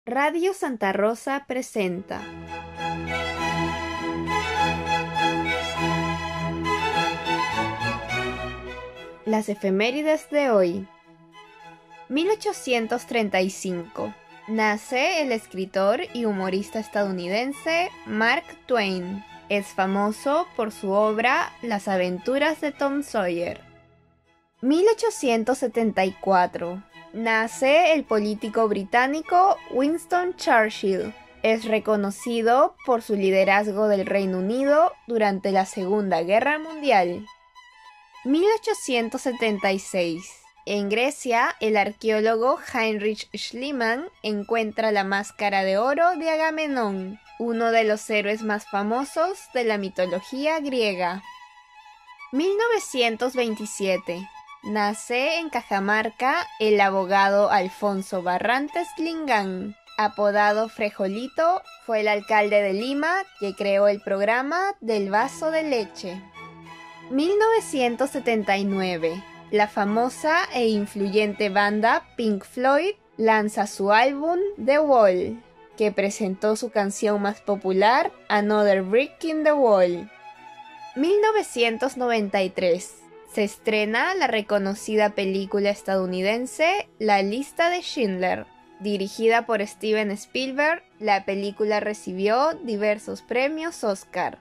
Radio Santa Rosa presenta las efemérides de hoy. 1835. Nace el escritor y humorista estadounidense Mark Twain. Es famoso por su obra Las aventuras de Tom Sawyer. 1874. Nace el político británico Winston Churchill. Es reconocido por su liderazgo del Reino Unido durante la Segunda Guerra Mundial. 1876. En Grecia, el arqueólogo Heinrich Schliemann encuentra la máscara de oro de Agamenón, uno de los héroes más famosos de la mitología griega. 1927. Nace en Cajamarca el abogado Alfonso Barrantes Lingán. Apodado Frejolito, fue el alcalde de Lima que creó el programa del vaso de leche. 1979. La famosa e influyente banda Pink Floyd lanza su álbum The Wall, que presentó su canción más popular, Another Brick in the Wall. 1993. Se estrena la reconocida película estadounidense La lista de Schindler. Dirigida por Steven Spielberg, la película recibió diversos premios Oscar.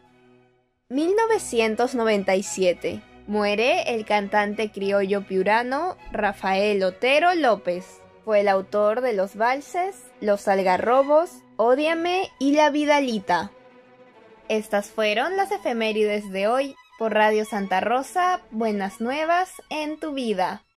1997. Muere el cantante criollo piurano Rafael Otero López. Fue el autor de los valses Los Algarrobos, Ódiame y La Vidalita. Estas fueron las efemérides de hoy por Radio Santa Rosa. Buenas nuevas en tu vida.